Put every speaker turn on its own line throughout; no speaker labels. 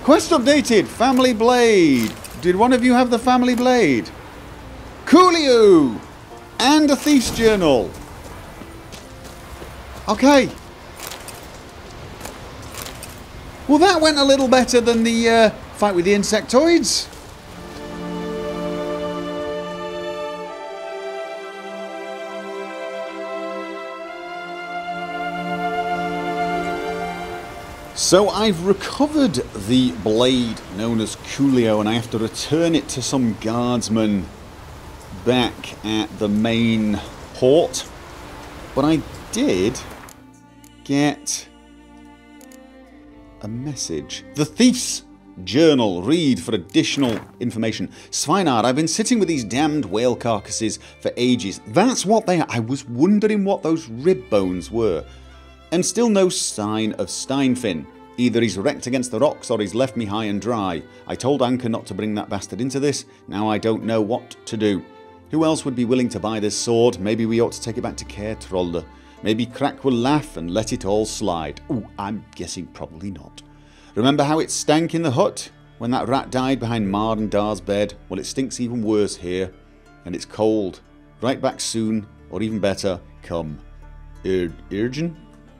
Quest updated. Family Blade. Did one of you have the Family Blade? Coolio! And a Thief's Journal. Okay. Well, that went a little better than the fight with the insectoids. So I've recovered the blade known as Coolio, and I have to return it to some guardsman back at the main port. But I did get a message. The Thief's Journal. Read for additional information. Sveinar, I've been sitting with these damned whale carcasses for ages. That's what they are. I was wondering what those rib bones were. And still no sign of Steinfin. Either he's wrecked against the rocks or he's left me high and dry. I told Anka not to bring that bastard into this. Now I don't know what to do. Who else would be willing to buy this sword? Maybe we ought to take it back to Kertrolde. Maybe Crack will laugh and let it all slide. Ooh, I'm guessing probably not. Remember how it stank in the hut? When that rat died behind Mar and Dar's bed? Well, it stinks even worse here. And it's cold. Right back soon. Or even better, come. Irian?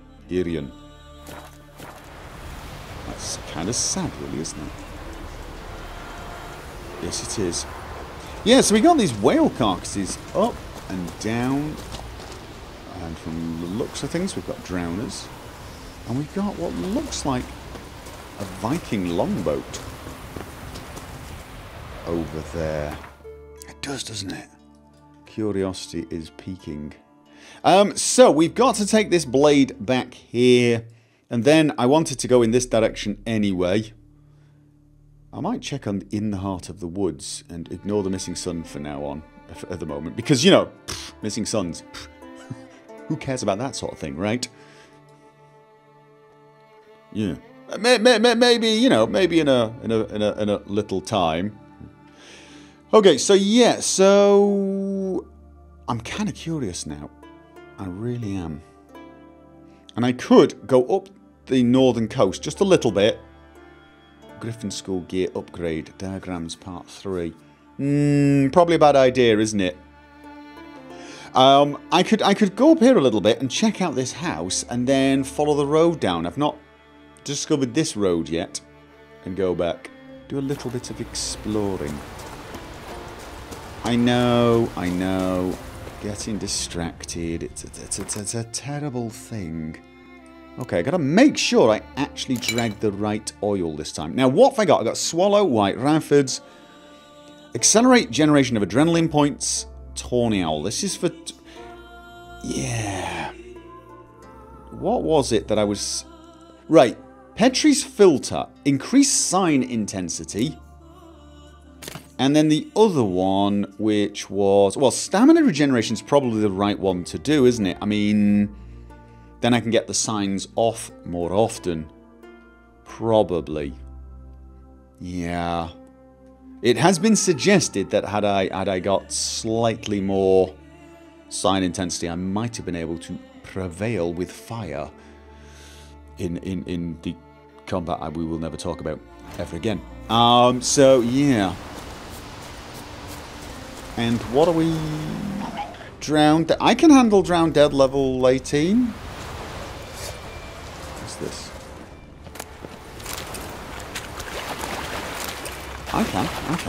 That's kind of sad, really, isn't it? Yes, it is. Yeah, so we got these whale carcasses up and down. And from the looks of things, we've got drowners. And we've got what looks like a Viking longboat over there. It does, doesn't it? Curiosity is peaking. So we've got to take this blade back here. And then I wanted to go in this direction anyway. I might check on In the Heart of the Woods and ignore the missing sun for now on, at the moment. Because, you know, missing suns. Who cares about that sort of thing, right? Yeah. Maybe, you know, maybe in a little time. Okay, so yeah, so I'm kind of curious now. I really am. And I could go up the northern coast just a little bit. Griffin School gear upgrade. Diagrams part 3. Probably a bad idea, isn't it? I could go up here a little bit and check out this house and then follow the road down. I've not discovered this road yet. And go back. Do a little bit of exploring. I know. Getting distracted. It's a terrible thing. Okay, I gotta make sure I actually drag the right oil this time. Now, what have I got? I got Swallow, White Raffords, Accelerate Generation of Adrenaline Points, Tawny Owl. This is for... yeah. What was it that I was... right. Petrie's Filter. Increase sign intensity. And then the other one, which was... well, Stamina Regeneration is probably the right one to do, isn't it? I mean... then I can get the signs off more often. Probably. Yeah. It has been suggested that had I got slightly more sign intensity, I might have been able to prevail with fire in the combat we will never talk about ever again. So yeah. And what are we... drowned... I can handle drowned dead level 18. What's this? I can.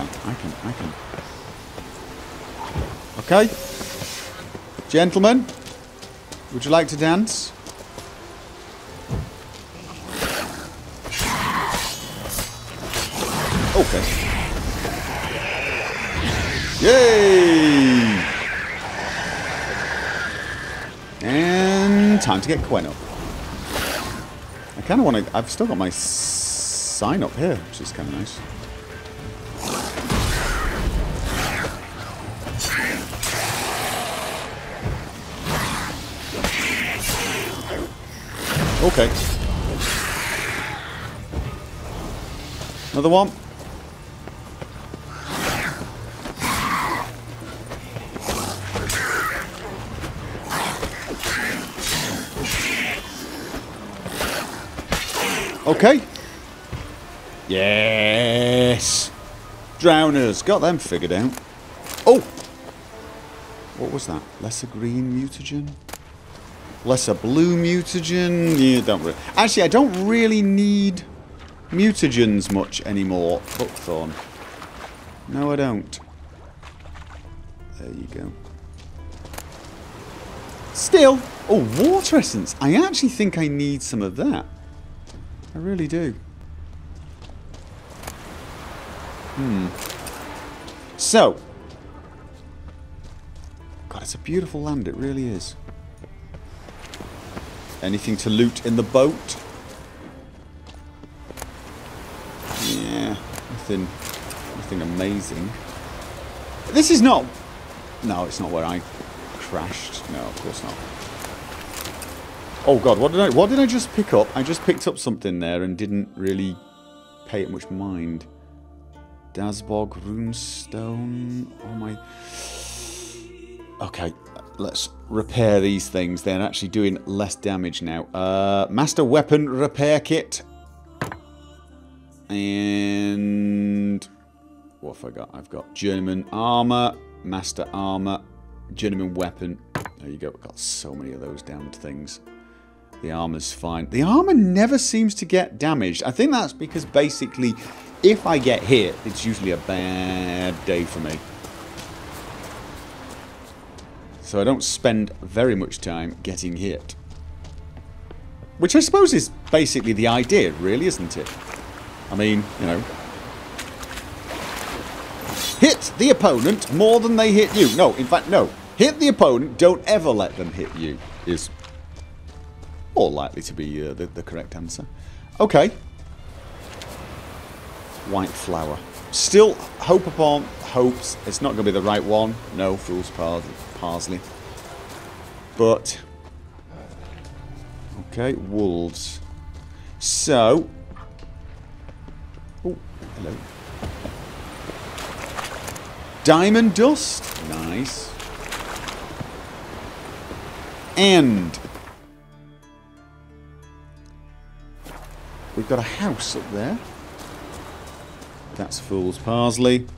Okay. Gentlemen, would you like to dance? Okay. Yay! And time to get Quen up. I kind of want to... I've still got my sign up here, which is kind of nice. Okay. Another one. Okay. Yes! Drowners. Got them figured out. Oh! What was that? Lesser green mutagen? Lesser blue mutagen? Yeah, don't really... Actually, I don't really need mutagens much anymore. Buckthorn. No, I don't. There you go. Still... Oh, water essence. I actually think I need some of that. I really do. So. God, it's a beautiful land. It really is. Anything to loot in the boat? Yeah. Nothing amazing. This is not... No, it's not where I crashed. No, of course not. Oh god, what did I just pick up? I just picked up something there and didn't really pay it much mind. Dazbog, Runestone. Oh my... Okay, let's repair these things. They're actually doing less damage now. Master Weapon Repair Kit. And... What have I got? I've got Journeyman Armour, Master Armour, Journeyman Weapon. There you go. I've got so many of those damned things. The armor's fine. The armor never seems to get damaged. I think that's because basically, if I get hit, it's usually a bad day for me. So I don't spend very much time getting hit. Which I suppose is basically the idea, really, isn't it? I mean, you know. Hit the opponent more than they hit you. No, in fact, no. Hit the opponent, don't ever let them hit you, is more likely to be the correct answer. Okay. White flower. Still hope upon hopes. It's not going to be the right one. No, fool's parsley. But... Okay, wolves. So... Oh, hello. Diamond dust. Nice. And... we've got a house up there. That's fool's parsley.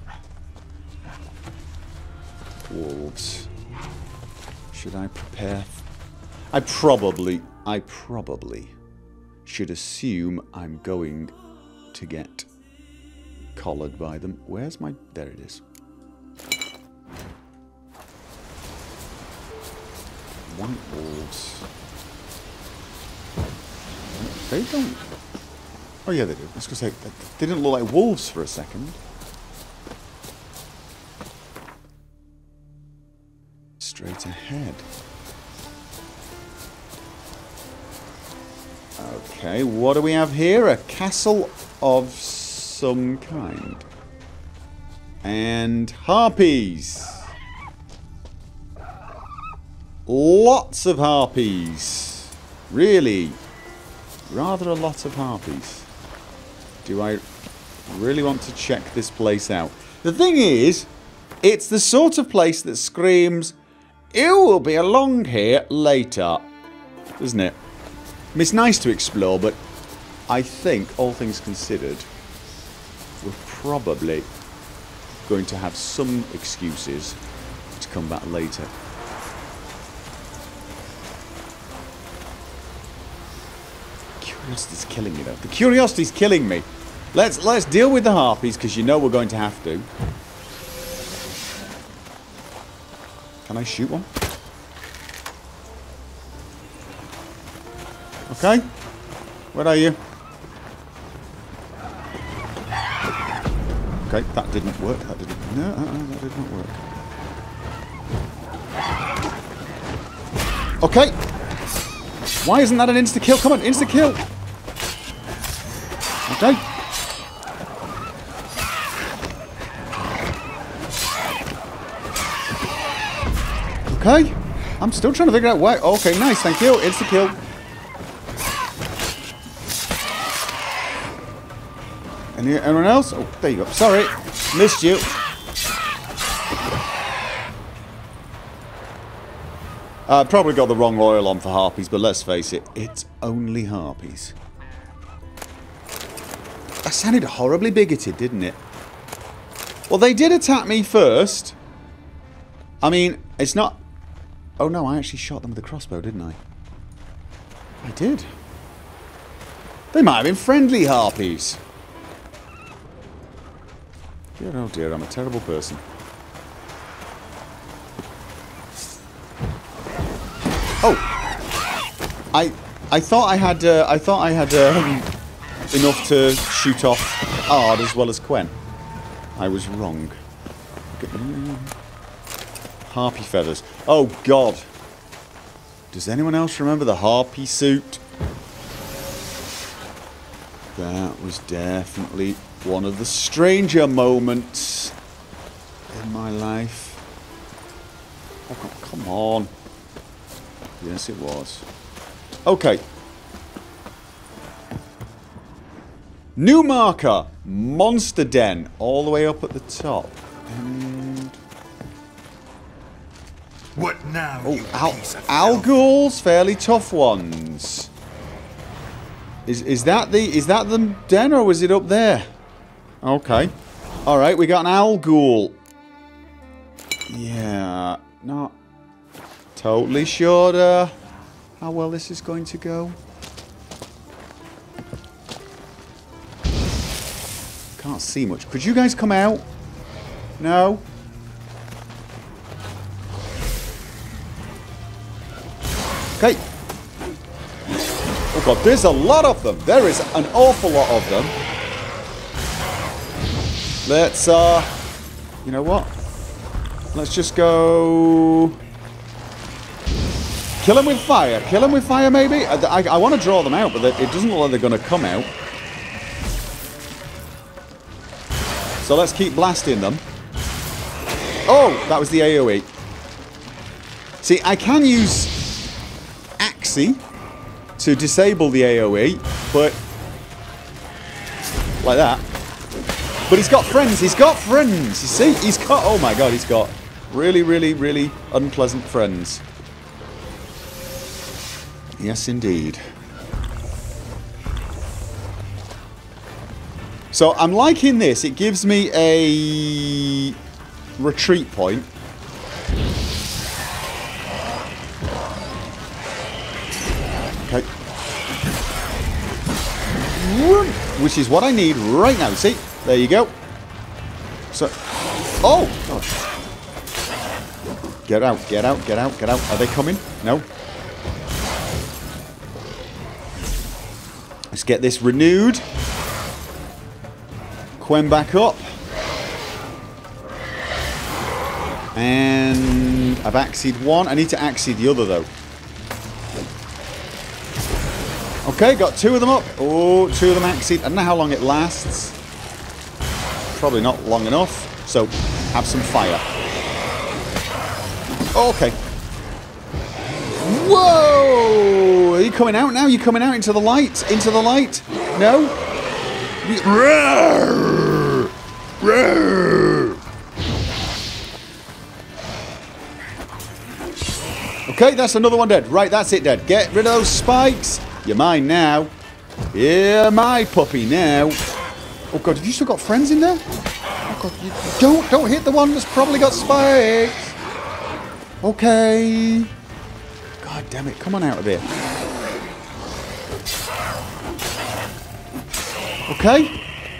Wolves. Should I prepare? I probably should assume I'm going to get collared by them. Where's my... There it is. White wolves. They don't... Oh yeah, they do. I was going to say, they didn't look like wolves for a second. Straight ahead. Okay, what do we have here? A castle of some kind. And harpies. Lots of harpies. Really. Rather a lot of harpies. Do I really want to check this place out? The thing is, it's the sort of place that screams, "You will be along here later," doesn't it? I mean, it's nice to explore, but I think, all things considered, we're probably going to have some excuses to come back later. Curiosity's killing me, though. The curiosity's killing me. Let's deal with the harpies, because you know we're going to have to. Can I shoot one? Okay. Where are you? Okay, that didn't work. That didn't... No, that did not work. Okay. Why isn't that an insta-kill? Come on, insta-kill. Okay. Okay. I'm still trying to figure out why. Okay, nice, thank you. Insta-kill. Anyone else? Oh, there you go. Sorry. Missed you. Probably got the wrong oil on for harpies, but let's face it, it's only harpies. That sounded horribly bigoted, didn't it? Well, they did attack me first. I mean, it's not... Oh no, I actually shot them with a crossbow, didn't I? I did. They might have been friendly harpies. Dear, oh dear, I'm a terrible person. Oh, I thought I had enough to shoot off Ard as well as Quen. I was wrong. Harpy feathers. Oh God. Does anyone else remember the harpy suit? That was definitely one of the stranger moments in my life. Oh, come on. Yes, it was. Okay. New marker. Monster Den. All the way up at the top. And...
What now?
Oh, Alguls, fairly tough ones. Is that the den, or was it up there? Okay. Alright, we got an Algul. Yeah, not totally sure how well this is going to go. Can't see much. Could you guys come out? No? Okay. Oh God, there's a lot of them. There is an awful lot of them. Let's, you know what? Let's just go... Kill them with fire. Kill them with fire, maybe? I want to draw them out, but it doesn't look like they're going to come out. So let's keep blasting them. Oh, that was the AoE. See, I can use Axii to disable the AoE, but... like that. But he's got friends. He's got friends. You see? He's got... oh my God, he's got really, really, really unpleasant friends. Yes, indeed. So I'm liking this. It gives me a retreat point. Okay. Which is what I need right now. See? There you go. So... oh! Gosh. Get out, get out, get out, get out. Are they coming? No? Let's get this renewed. Quen back up. And I've Axied one. I need to Axie the other though. Okay, got two of them up. Oh, two of them Axied. I don't know how long it lasts. Probably not long enough. So, have some fire. Oh, okay. Whoa! Are you coming out now? You coming out into the light? Into the light? No? Roar! Roar! Okay, that's another one dead. Right, that's it dead. Get rid of those spikes. You're mine now. You're my puppy now. Oh God, have you still got friends in there? Oh God, you don't hit the one that's probably got spikes. Okay. God damn it, come on out of here. Okay.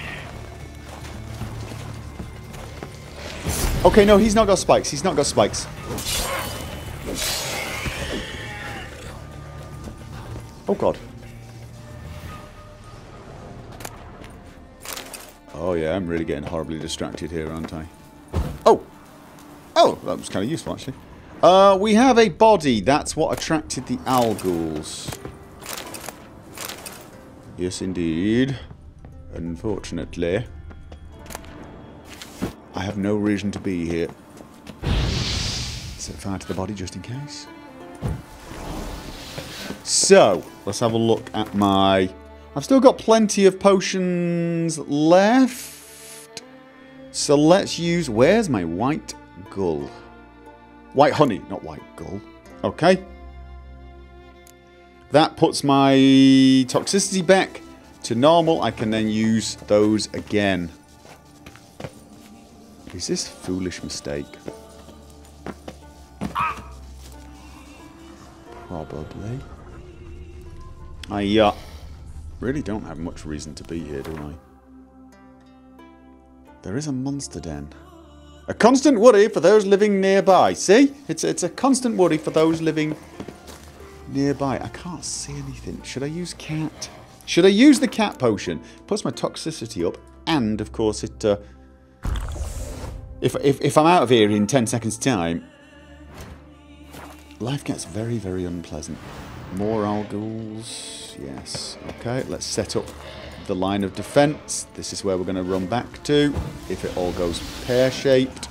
Okay, no, he's not got spikes. He's not got spikes. Oh God. Oh yeah, I'm really getting horribly distracted here, aren't I? Oh! Oh, that was kind of useful actually. We have a body. That's what attracted the Alguls. Yes, indeed. Unfortunately, I have no reason to be here. Set fire to the body just in case. So, let's have a look at my... I've still got plenty of potions left. So let's use... where's my white gull? White honey, not white gull. Okay. That puts my toxicity back to normal, I can then use those again. Is this a foolish mistake? Probably. I really don't have much reason to be here, do I? There is a monster den. A constant worry for those living nearby. See? It's a constant worry for those living nearby. I can't see anything. Should I use cat? Should I use the cat potion? Puts my toxicity up, and of course it. If I'm out of here in 10 seconds' time, life gets very, very unpleasant. More Alguls. Yes. Okay, let's set up the line of defense. This is where we're going to run back to if it all goes pear-shaped.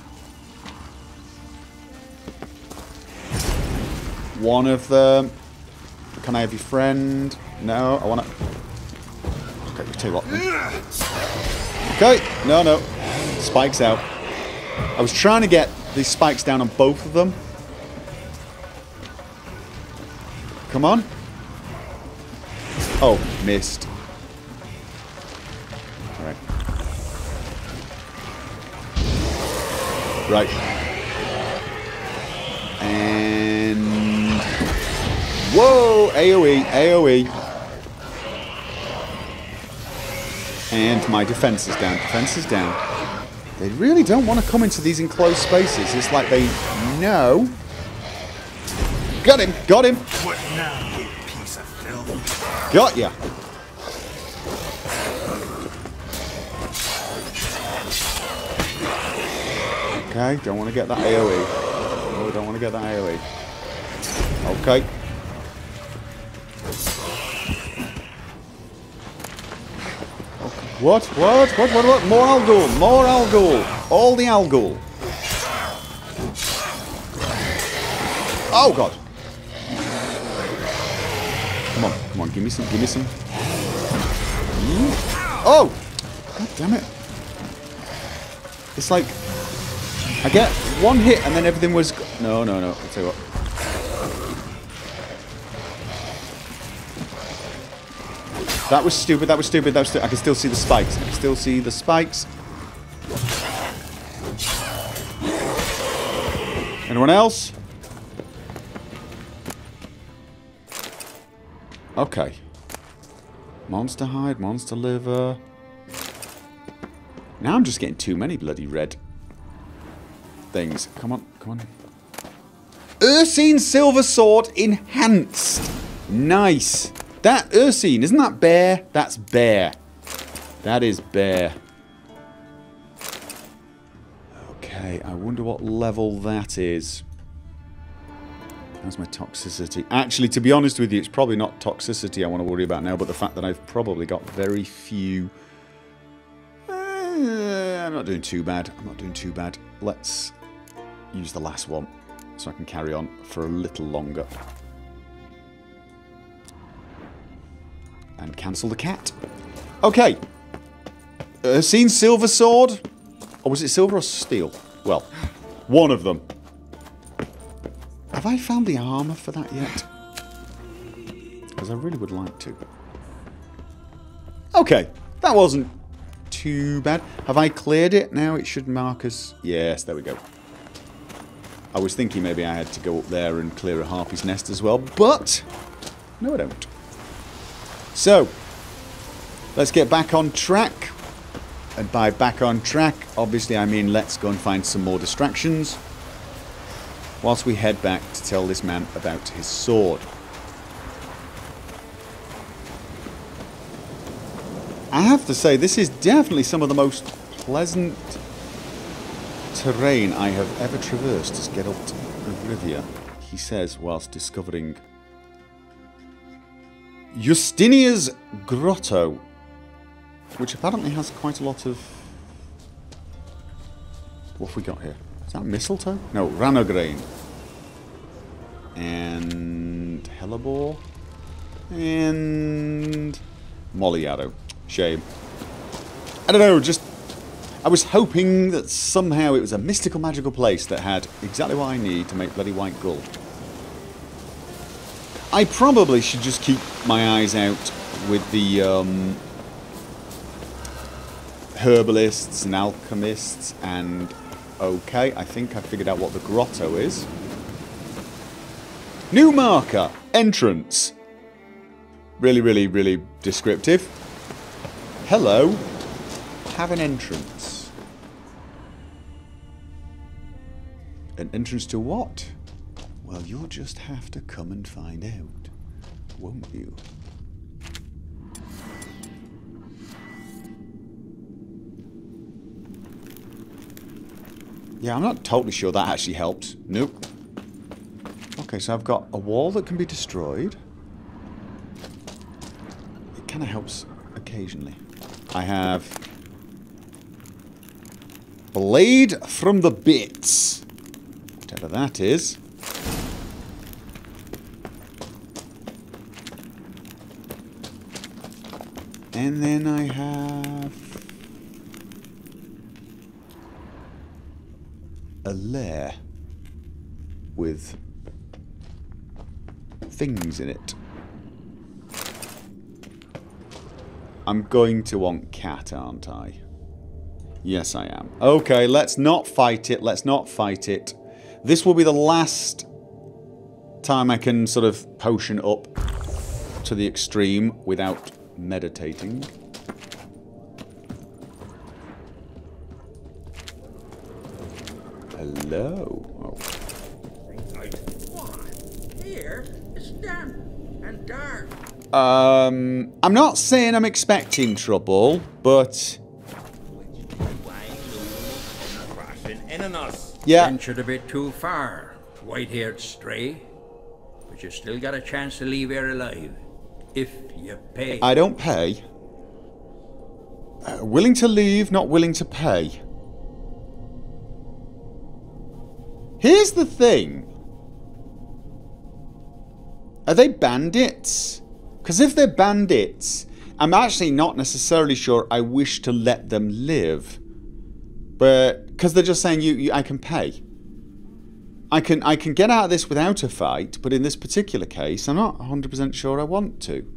One of them. Can I have your friend? No, I want to. Okay, tell you what. Okay, no. Spikes out. I was trying to get these spikes down on both of them. Come on. Oh, missed. Alright. Right. And... Whoa! AoE, AoE. And my defense is down. Defense is down. They really don't want to come into these enclosed spaces. It's like they know. Got him! Got him!
What now, you piece of filth?
Got ya! Okay, don't want to get that AoE. Oh, don't want to get that AoE. Okay. What? More Algul! More Algul! All the Algul! Oh god! Come on, give me some. Oh! God damn it. It's like, I get one hit and then everything was... No. I'll tell you what. That was stupid. I can still see the spikes. Anyone else? Okay. Monster hide, monster liver. Now I'm just getting too many bloody red things. Come on. Ursine Silver Sword enhanced. Nice. That Ursine, isn't that bear? That's bear. That is bear. Okay, I wonder what level that is. How's my toxicity? Actually, to be honest with you, it's probably not toxicity I want to worry about now, but the fact that I've probably got very few... I'm not doing too bad. Let's use the last one so I can carry on for a little longer. And cancel the cat. Okay. Seen Silver Sword? Or was it silver or steel? Well, one of them. Have I found the armour for that yet? Because I really would like to. Okay. That wasn't too bad. Have I cleared it? Now it should mark us... Yes, there we go. I was thinking maybe I had to go up there and clear a harpy's nest as well, but... No, I don't. So, let's get back on track. And by back on track, obviously I mean let's go and find some more distractions. Whilst we head back to tell this man about his sword. I have to say, this is definitely some of the most pleasant terrain I have ever traversed as Geralt of Rivia, he says whilst discovering Justinia's Grotto, which apparently has quite a lot of... What have we got here? Is that mistletoe? No, Ranograin. And Hellebore. And Moliaro. Shame. I don't know, just... I was hoping that somehow it was a mystical, magical place that had exactly what I need to make bloody white gold. I probably should just keep my eyes out with the herbalists and alchemists and... Okay, I think I figured out what the grotto is. New marker. Entrance. Really, really, really descriptive. Hello. Have an entrance. An entrance to what? Well, you'll just have to come and find out, won't you? Yeah, I'm not totally sure that actually helps. Nope. Okay, so I've got a wall that can be destroyed. It kind of helps occasionally. I have... Blade from the Bits. Whatever that is. And then I have... a lair with things in it. I'm going to want cat, aren't I? Yes, I am. Okay, let's not fight it. Let's not fight it. This will be the last time I can sort of potion up to the extreme without meditating. Hello. Oh.
Here it's damp and dark.
I'm not saying I'm expecting trouble, but yeah.
Ventured a bit too far, white-haired stray. But you still got a chance to leave here alive, if you pay.
I don't pay. Willing to leave, not willing to pay. Here's the thing. Are they bandits? Because if they're bandits, I'm actually not necessarily sure I wish to let them live. But because they're just saying I can pay. I can get out of this without a fight, but in this particular case, I'm not 100% sure I want to.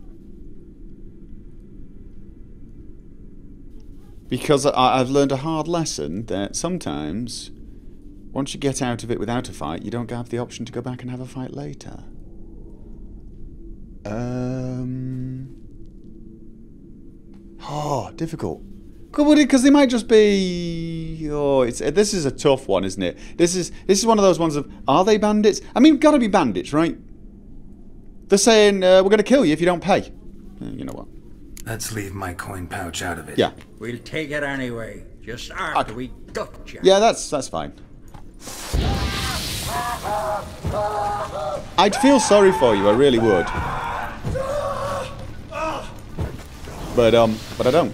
Because I've learned a hard lesson that sometimes, once you get out of it without a fight, you don't have the option to go back and have a fight later. Oh, difficult. Because they might just be... Oh, this is a tough one, isn't it? This is one of those ones of, are they bandits? I mean, gotta be bandits, right? They're saying, we're gonna kill you if you don't pay. You know what?
Let's leave my coin pouch out of it.
Yeah.
We'll take it anyway, just after we gut you.
Yeah, that's fine. I'd feel sorry for you, I really would. But I don't.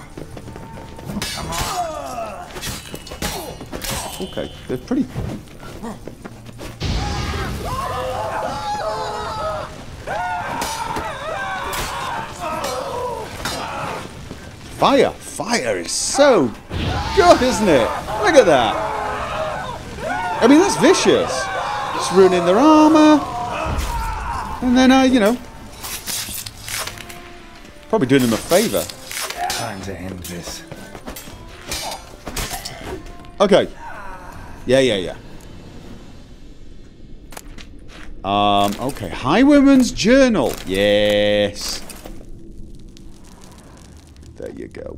Okay, they're pretty... Fire! Fire is so good, isn't it? Look at that! I mean, that's vicious. Just ruining their armor. And then, you know... Probably doing them a favour.
Time to end this.
Okay. Yeah. Okay. Highwayman's Journal. Yes. There you go.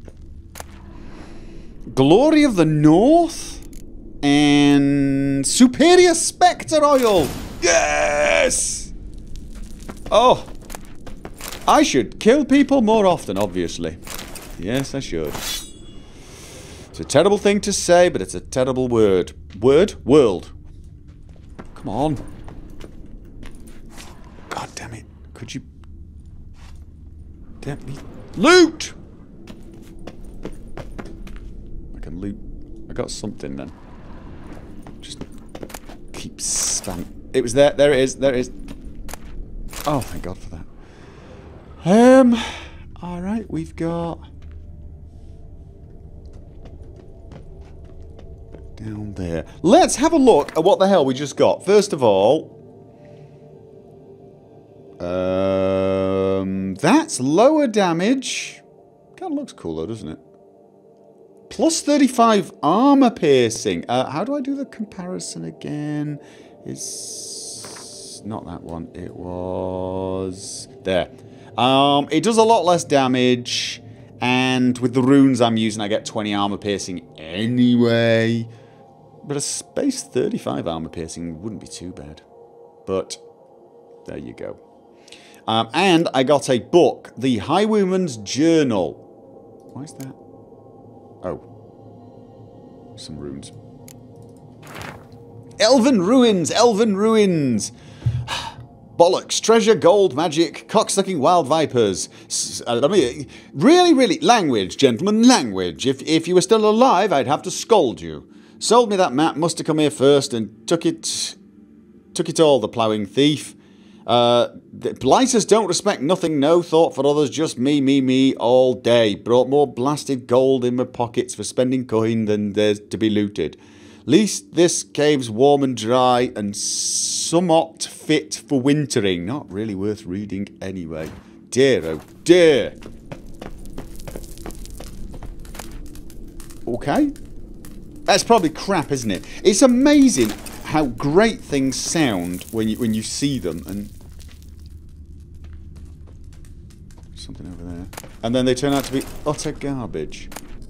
Glory of the North and Superior Spectre Oil. Yes. Oh. I should kill people more often, obviously. Yes, I should. It's a terrible thing to say, but it's a terrible word. Word? World. Come on. God damn it. Could you... Damn me. Loot! I can loot. I got something then. Just keep spam. It was there. There it is. There it is. Oh, thank God for that. Alright, we've got... Down there. Let's have a look at what the hell we just got. First of all... that's lower damage. Kind of looks cool though, doesn't it? Plus 35 armor piercing. How do I do the comparison again? It's not that one. It was there. It does a lot less damage, and with the runes I'm using, I get 20 armor piercing anyway. But a space 35 armor piercing wouldn't be too bad. But there you go. And I got a book, The Highwayman's Journal. Why is that? Oh. Some runes. Elven Ruins! Elven Ruins! Bollocks, treasure, gold, magic, cocksucking wild vipers. I mean, really, language, gentlemen, language. If you were still alive, I'd have to scold you. Sold me that map, must have come here first and took it all, the ploughing thief. The blighters don't respect nothing, no thought for others, just me, all day. Brought more blasted gold in my pockets for spending coin than there's to be looted. Least this cave's warm and dry and somewhat fit for wintering. Not really worth reading anyway. Dear, oh dear. Okay. That's probably crap, isn't it? It's amazing how great things sound when you see them, and something over there. And then they turn out to be utter garbage.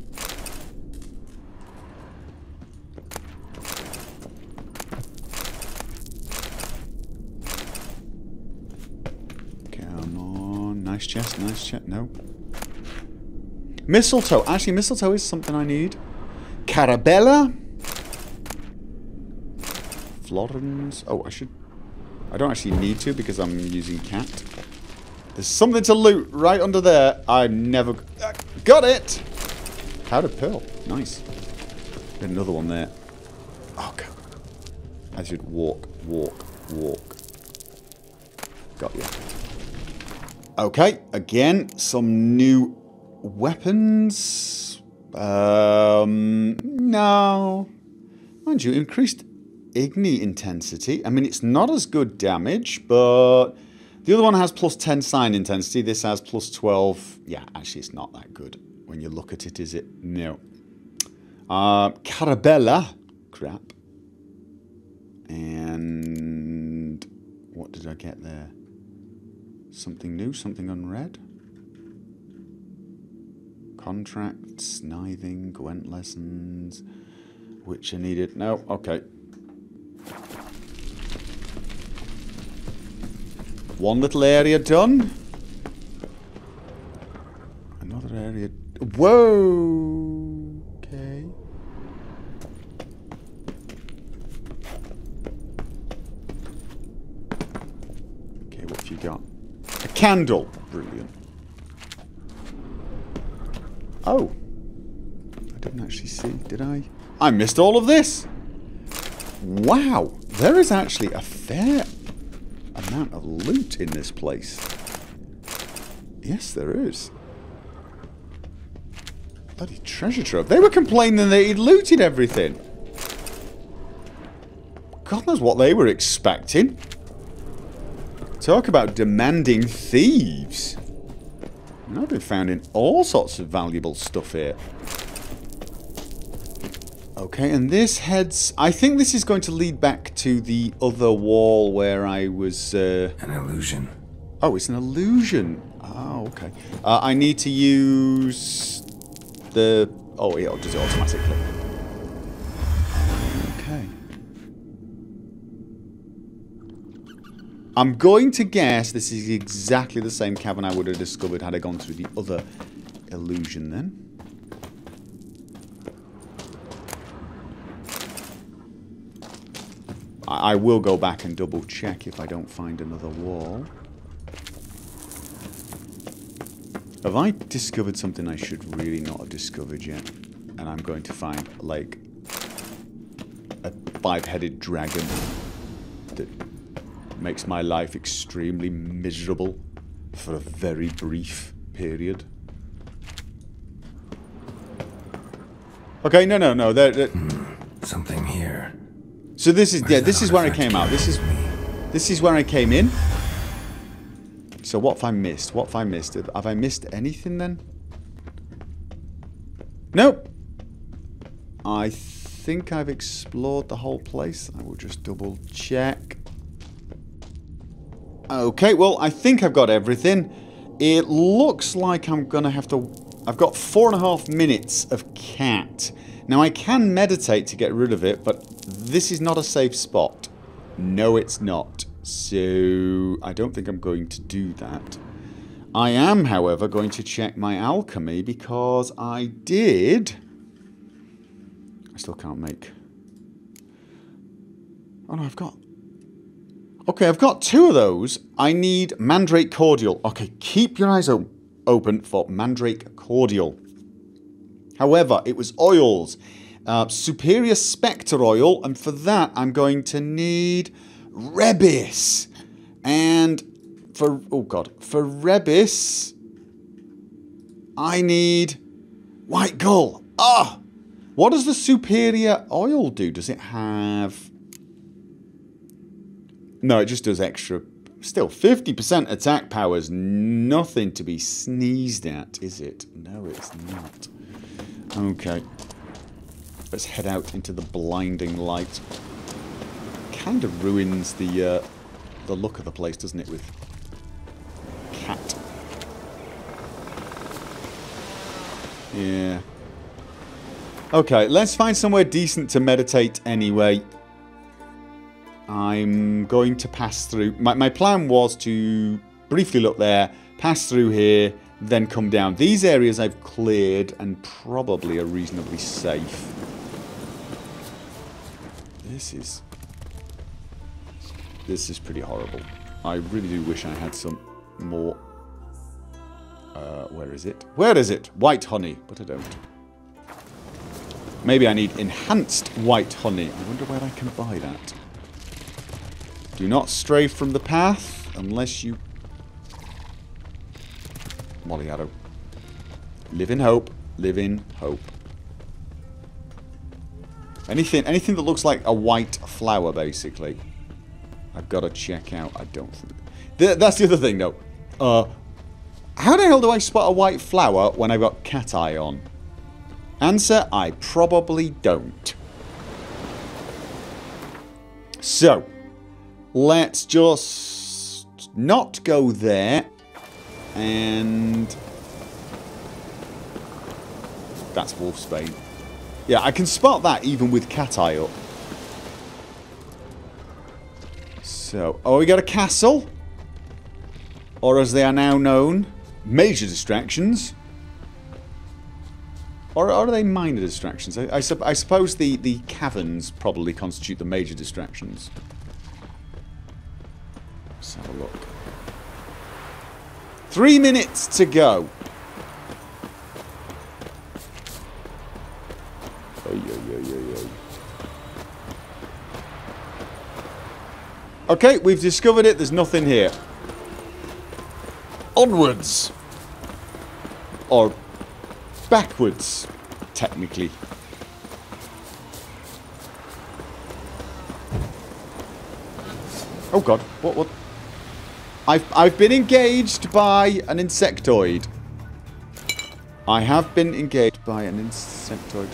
Come on. Nice chest, nice chest. No. Mistletoe. Actually, mistletoe is something I need. Carabella. Florins. Oh, I don't actually need to because I'm using cat. There's something to loot right under there. I never... got it! Powdered pearl. Nice. Got another one there. Oh, God. I should walk. Got you. Okay. Again, some new weapons. No. Mind you, increased Igni intensity. I mean, it's not as good damage, but the other one has plus 10 sign intensity. This has plus 12. Yeah, actually, it's not that good when you look at it, is it? No. Carabella. Crap. And what did I get there? Something new, something unread. Contracts, Snithing, Gwent lessons, which I needed. No, okay. One little area done. Another area. Whoa. Okay. Okay, what have you got? A candle. Brilliant. Oh. I didn't actually see, did I? I missed all of this. Wow. There is actually a fair amount of loot in this place. Yes, there is. Bloody treasure trove. They were complaining that he'd looted everything. God knows what they were expecting. Talk about demanding thieves. And I've been finding all sorts of valuable stuff here. Okay, and this heads... I think this is going to lead back to the other wall where I was...
An illusion.
Oh, it's an illusion. Oh, okay. I need to use the... Oh, yeah, it does it automatically. Okay. I'm going to guess this is exactly the same cavern I would have discovered had I gone through the other illusion then. I will go back and double check if I don't find another wall. Have I discovered something I should really not have discovered yet? And I'm going to find, like, a 5-headed dragon that makes my life extremely miserable for a very brief period. Okay, no.
Something here.
So this is this is where I came out. This is where I came in. So what have I missed? What have I missed? Have I missed anything then? Nope. I think I've explored the whole place. I will just double check. Okay, well, I think I've got everything. It looks like I'm going to have to... I've got 4.5 minutes of cat. Now, I can meditate to get rid of it, but this is not a safe spot. No, it's not. So, I don't think I'm going to do that. I am, however, going to check my alchemy because I did... I still can't make... Oh, no, I've got... Okay, I've got 2 of those. I need Mandrake Cordial. Okay, keep your eyes open for Mandrake Cordial. However, it was oils. Superior Spectre Oil, and for that I'm going to need Rebis. And for... Oh, God. For Rebis, I need White Gull. Ah! What does the Superior Oil do? Does it have... No, it just does extra. Still, 50% attack power is nothing to be sneezed at, is it? No, it's not. Okay. Let's head out into the blinding light. Kind of ruins the look of the place, doesn't it, with cat. Yeah. Okay, let's find somewhere decent to meditate anyway. I'm going to pass through. My plan was to briefly look there, pass through here, then come down. These areas I've cleared and probably are reasonably safe. This is pretty horrible. I really do wish I had some more. Where is it? Where is it? White honey, but I don't. Maybe I need enhanced white honey. I wonder where I can buy that. Do not stray from the path unless you... Molly Arrow. Live in hope. Live in hope. Anything that looks like a white flower, basically. I've got to check out. I don't think... That's the other thing, though. How the hell do I spot a white flower when I've got cat eye on? Answer, I probably don't. So... Let's just not go there. And that's Wolfsbane. Yeah, I can spot that even with cat eye up. So, oh, we got a castle. Or as they are now known, major distractions. Or are they minor distractions? I suppose the caverns probably constitute the major distractions. Let's have a look. 3 minutes to go. Okay, we've discovered it. There's nothing here. Onwards. Or backwards, technically. Oh god, what? I've been engaged by an insectoid. I have been engaged by an insectoid.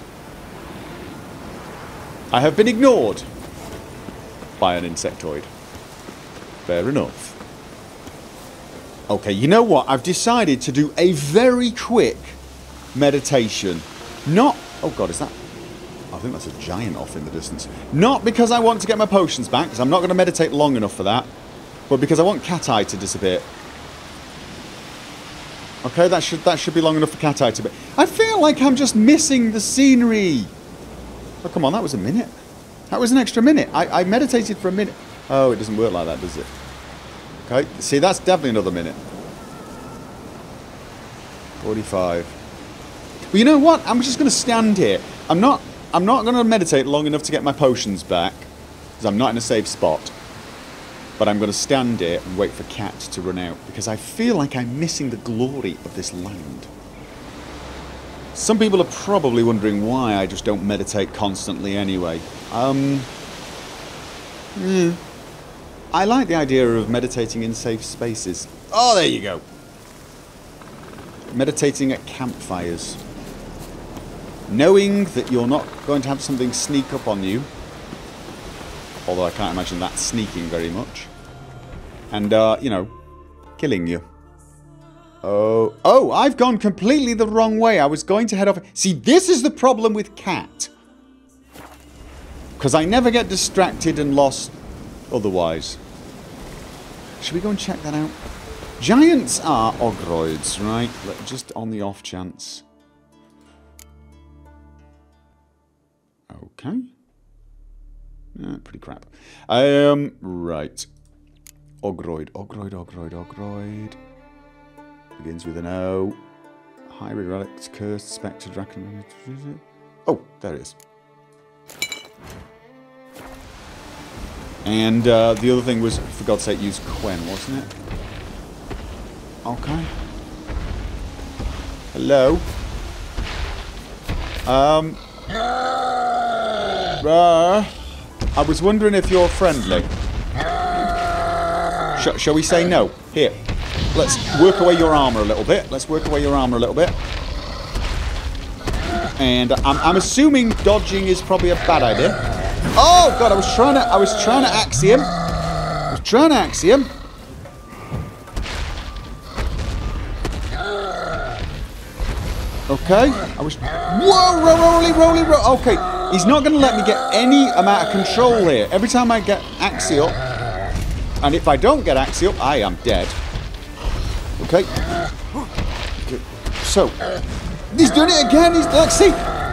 I have been ignored by an insectoid. Fair enough. Okay, you know what? I've decided to do a very quick meditation. Not... Oh god, is that... I think that's a giant off in the distance. Not because I want to get my potions back, because I'm not going to meditate long enough for that. But because I want Cat Eye to disappear. Okay, that should be long enough for Cat Eye to be... I feel like I'm just missing the scenery. Oh, come on, that was a minute. That was an extra minute. I meditated for a minute. Oh, it doesn't work like that, does it? Okay, see, that's definitely another minute. 45. But you know what? I'm just going to stand here. I'm not going to meditate long enough to get my potions back, because I'm not in a safe spot. But I'm going to stand here and wait for Cat to run out, because I feel like I'm missing the glory of this land. Some people are probably wondering why I just don't meditate constantly anyway. I like the idea of meditating in safe spaces. Oh, there you go. Meditating at campfires. knowing that you're not going to have something sneak up on you, although I can't imagine that sneaking very much, and, you know, killing you. Oh, I've gone completely the wrong way. I was going to head off. See, this is the problem with Cat. Because I never get distracted and lost otherwise. Should we go and check that out? Giants are ogroids, right? Just on the off chance. Okay. Pretty crap. Right. Ogroid. Begins with an O. Hybrid relics, cursed, spectre, dragon. Oh, there it is. And the other thing was, for God's sake, use Quen, wasn't it? Okay. Hello. I was wondering if you're friendly. Shall we say no? Here. Let's work away your armor a little bit. And I'm assuming dodging is probably a bad idea. Oh god, I was trying to axiom. Okay. Whoa, rolly. Okay. He's not going to let me get any amount of control here. Every time I get axial, and if I don't get axial, I am dead. Okay. So, he's doing it again. Let's see.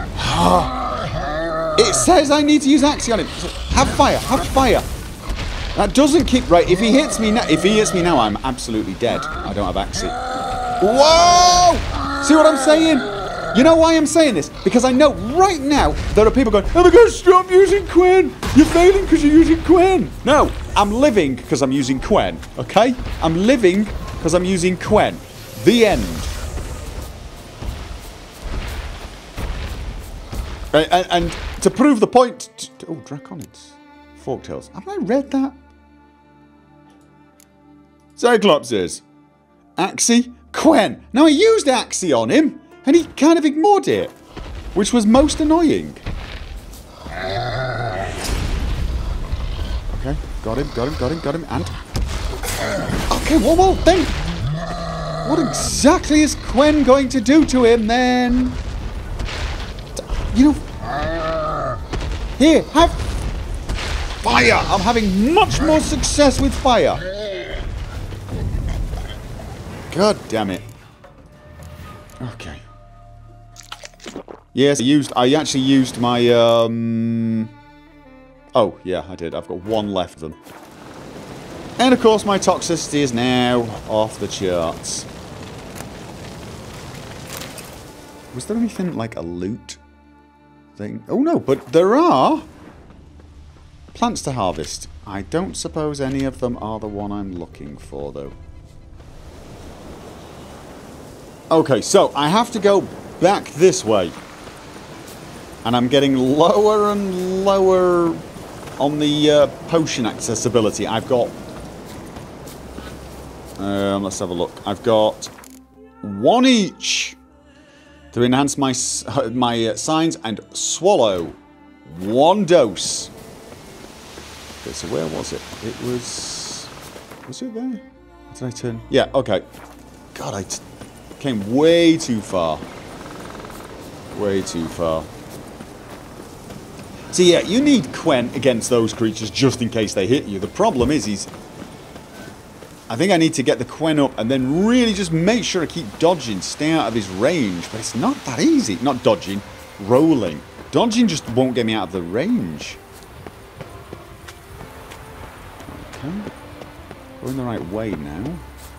It says I need to use Axie on him. So, have fire. That doesn't keep right. If he hits me now, I'm absolutely dead. I don't have Axie. Whoa! See what I'm saying? You know why I'm saying this? Because I know right now there are people going, oh my god, stop using Quen! You're failing because you're using Quen! No, I'm living because I'm using Quen, okay? I'm living because I'm using Quen. The end. And to prove the point... Oh, Draconids. Forktails. Haven't I read that? Cyclopses. Axie. Quen. Now I used Axie on him. And he kind of ignored it, which was most annoying. Okay, got him, and... Okay, whoa, then... What exactly is Quen going to do to him, then? You know... Here, have... Fire! I'm having much more success with fire. God damn it. Okay. Yes, I actually used my, Oh, yeah, I did. I've got one left of them. And, of course, my toxicity is now off the charts. Was there anything like a loot thing? Oh, no, but there are plants to harvest. I don't suppose any of them are the one I'm looking for, though. Okay, so I have to go back this way. And I'm getting lower and lower on the potion accessibility. I've got... let's have a look. I've got one each to enhance my signs and swallow one dose. Okay, so where was it? It was... Was it there? Did I turn? Yeah, okay. God, I came way too far. Way too far. So yeah, you need Quen against those creatures just in case they hit you. The problem is I think I need to get the Quen up and then really just make sure I keep dodging, stay out of his range. But it's not that easy. Not dodging, rolling. Dodging just won't get me out of the range. Okay. Going the right way now.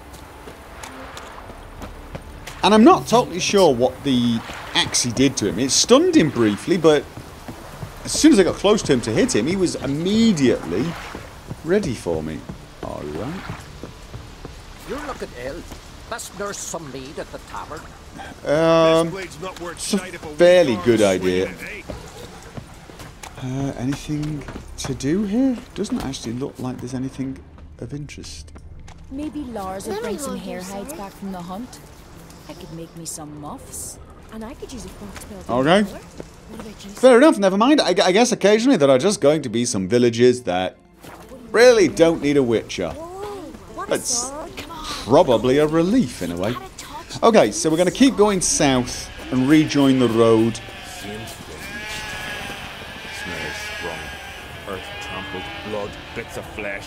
And I'm not totally sure what the Axie did to him. It stunned him briefly, but as soon as I got close to him to hit him, he was immediately ready for me. Alright.
You're looking ill. Best nurse some mead at the tavern.
It's a fairly good idea. Anything to do here? Doesn't actually look like there's anything of interest.
Maybe Lars will bring some hare hides back from the hunt. I could make me some muffs. And I could use a fork to build
Okay.
a What about you?
Fair enough, never mind. I guess occasionally there are just going to be some villages that really don't need a witcher.
What
That's
a sword. Come on.
probably a relief in a way. Okay, so we're going to keep going south and rejoin the road.
Snares sprung, earth trampled, blood, bits of flesh.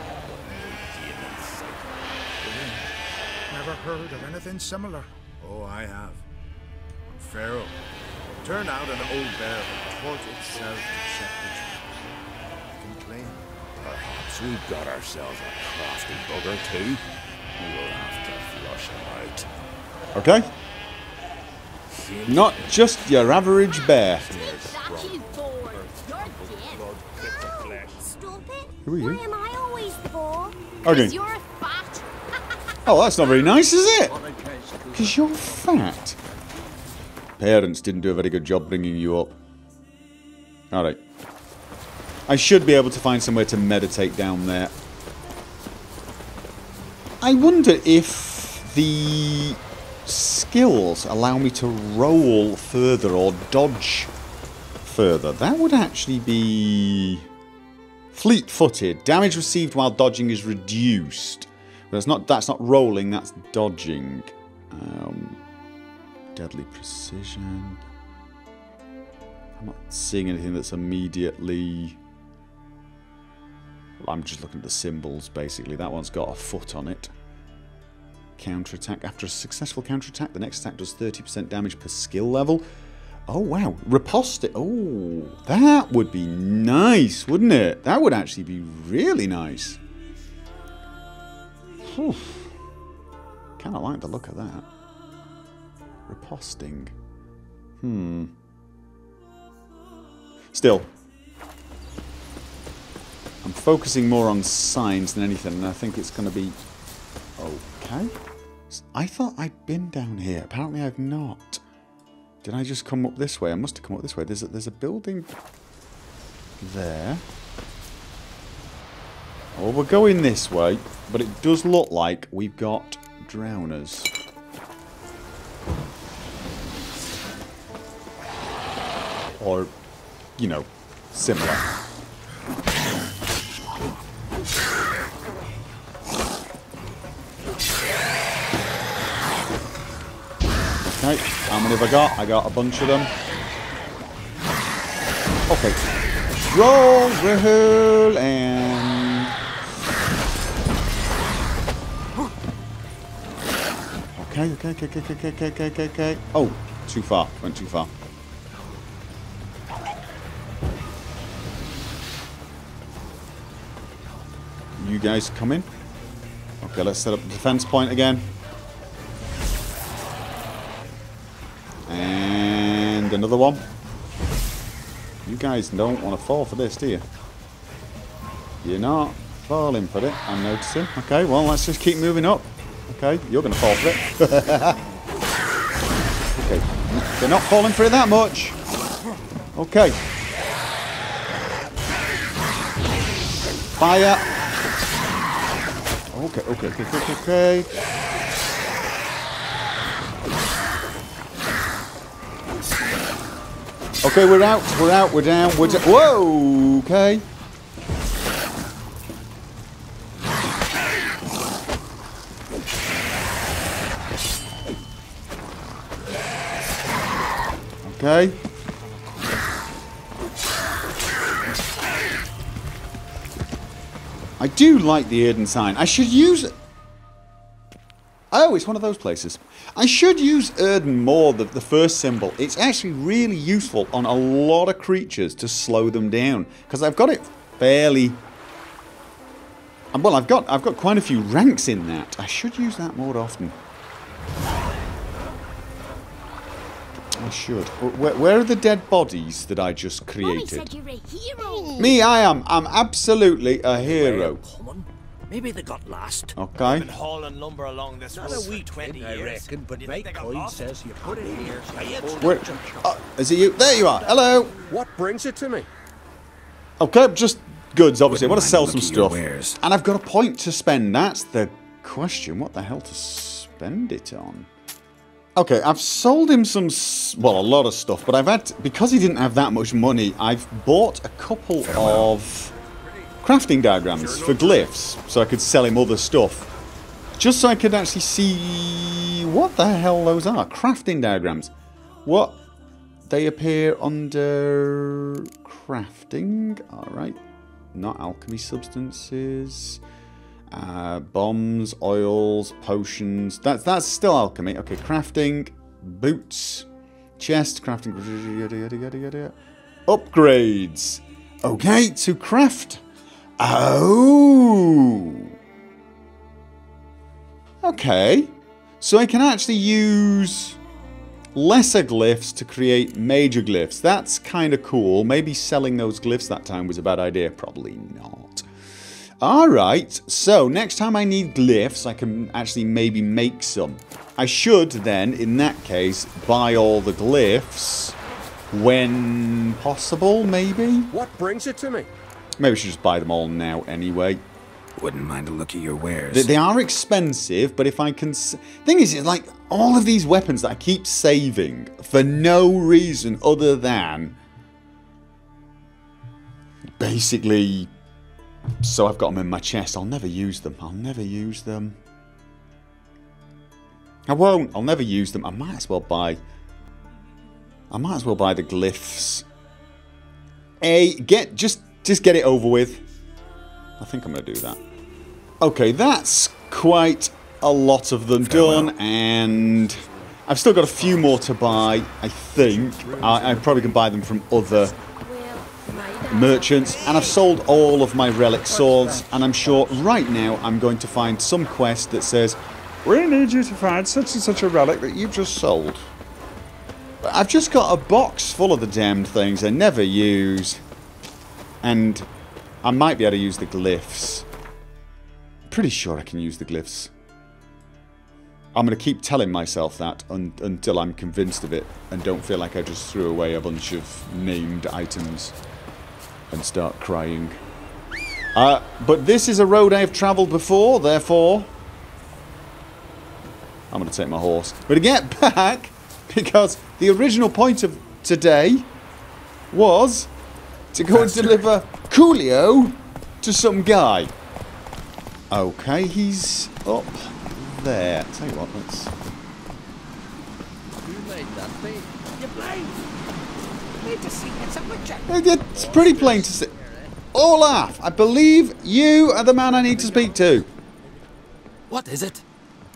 Never heard of anything similar. Oh, I have. Pharaoh turned out an old bear that taught itself to check the traps. I can claim.
Perhaps we've got ourselves a crafty bugger too. We'll have to flush him out.
Okay? Not just your average bear. Who are you?
Why am I always the bore?
Okay.
You're fat.
Oh, that's not very nice, is it? Because you're fat. Parents didn't do a very good job bringing you up. Alright. I should be able to find somewhere to meditate down there. I wonder if the skills allow me to roll further or dodge further. That would actually be fleet-footed. Damage received while dodging is reduced. But that's not rolling, that's dodging. Deadly precision. I'm not seeing anything that's immediately... Well, I'm just looking at the symbols, basically. That one's got a foot on it. Counterattack. After a successful counterattack, the next attack does 30% damage per skill level. Oh, wow. Riposte. Oh, that would be nice, wouldn't it? That would actually be really nice. Kind of like the look of that. Riposting. Still. I'm focusing more on signs than anything, and I think it's going to be... Okay. I thought I'd been down here. Apparently I've not. Did I just come up this way? I must have come up this way. There's a building there. Oh, we're going this way, but it does look like we've got drowners. Or, you know, similar. Okay, how many have I got? I got a bunch of them. Okay. Roll, and... Okay. Oh, too far. Went too far. You guys come in. Okay, let's set up the defense point again. And another one. You guys don't want to fall for this, do you? You're not falling for it, I'm noticing. Okay, well, let's just keep moving up. Okay, you're going to fall for it. Okay, they're not falling for it that much. Okay. Fire. Okay. Okay, we're out, we're down. Whoa, okay. Okay. I do like the Erden sign. I should use it. Oh, it's one of those places. I should use Erden more, the first symbol. It's actually really useful on a lot of creatures to slow them down. Because I've got it fairly... Well, I've got quite a few ranks in that. I should use that more often. I should. Where are the dead bodies that I just created?
Mommy said you're a hero.
Me, I am. I'm absolutely a hero.
Maybe they got lost.
Okay.
Been hauling lumber along this road for 20 years.
I reckon, but
You
my
think they got
coin
lost?
says you put it here.
Where? Is it you? There you are. Hello.
What brings it to me?
Okay, just goods, obviously. I want to sell some
Look at your
stuff.
wares.
And I've got a point to spend. That's the question. What the hell to spend it on? Okay, I've sold him some, well, a lot of stuff, but I've had, because he didn't have that much money, I've bought a couple of crafting diagrams for glyphs, so I could sell him other stuff. Just so I could actually see what the hell those are. Crafting diagrams. What? They appear under crafting. Alright. Not alchemy substances. Bombs, oils, potions. That's still alchemy. Okay, crafting, boots, chest, crafting, yada, yada, yada, yada. Upgrades. Okay, to craft. Oh. Okay. So I can actually use lesser glyphs to create major glyphs. That's kind of cool. Maybe selling those glyphs that time was a bad idea. Probably not. Alright, so next time I need glyphs, I can actually maybe make some. I should then, in that case, buy all the glyphs when possible, maybe?
What brings it to me?
Maybe we should just buy them all now anyway.
Wouldn't mind a look at your wares.
They are expensive, but if I can... Thing is, it's like all of these weapons that I keep saving for no reason other than... basically... So I've got them in my chest. I'll never use them. I'll never use them. I won't. I'll never use them. I might as well buy... I might as well buy the glyphs. Just get it over with. I think I'm going to do that. Okay, that's quite a lot of them done, and I've still got a few more to buy, I think. I probably can buy them from other merchants, and I've sold all of my relic swords, and I'm sure right now I'm going to find some quest that says, we need you to find such and such a relic that you've just sold. But I've just got a box full of the damned things I never use, and I might be able to use the glyphs. I'm pretty sure I can use the glyphs. I'm going to keep telling myself that until I'm convinced of it and don't feel like I just threw away a bunch of named items and start crying. But this is a road I have travelled before, therefore I'm going to take my horse. But to get back, because the original point of today was to go and deliver Coolio to some guy. Okay, he's up there. Tell you what, let's...
You made that thing. You blind. Need to see it's a witcher.
It's pretty plain to see. Olaf, I believe you are the man I need to speak to.
What is it?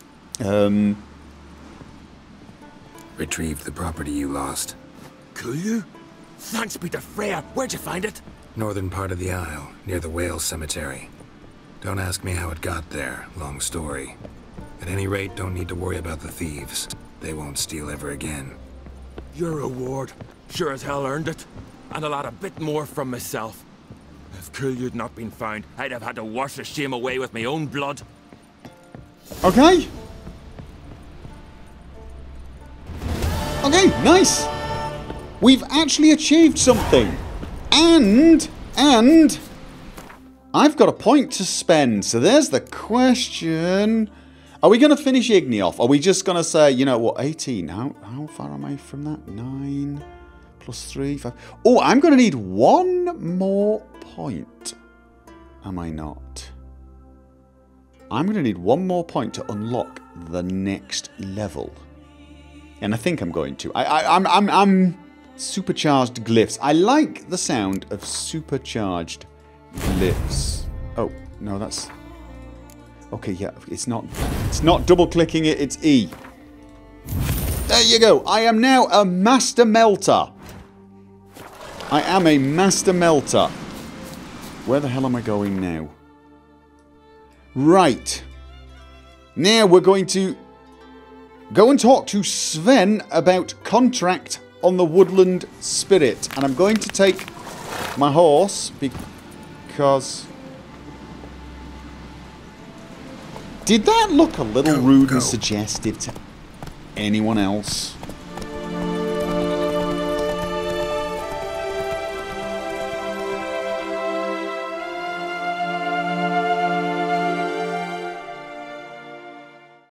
Retrieved the property you lost.
Coolio? Thanks be to Freya. Where'd you find it?
Northern part of the Isle, near the whale cemetery. Don't ask me how it got there, long story. At any rate, don't need to worry about the thieves. They won't steal ever again.
Your reward. Sure as hell earned it. And I'll add a bit more from myself. If Coolio'd not been found, I'd have had to wash the shame away with my own blood.
Okay. Okay, nice. We've actually achieved something. And I've got a point to spend. So there's the question. Are we going to finish Igni off? Are we just going to say, you know what, 18? How far am I from that? 9 plus 3, 5. Oh, I'm going to need one more point. Am I not? I'm going to need one more point to unlock the next level. And I think I'm going to. I'm supercharged glyphs. I like the sound of supercharged glyphs. Oh, no, that's... Okay, yeah, it's not double clicking it, it's E. There you go. I am now a master melter. I am a master melter. Where the hell am I going now? Right. Now we're going to go and talk to Sven about contract on the Woodland Spirit. And I'm going to take my horse because... Did that look a little rude and suggestive to anyone else?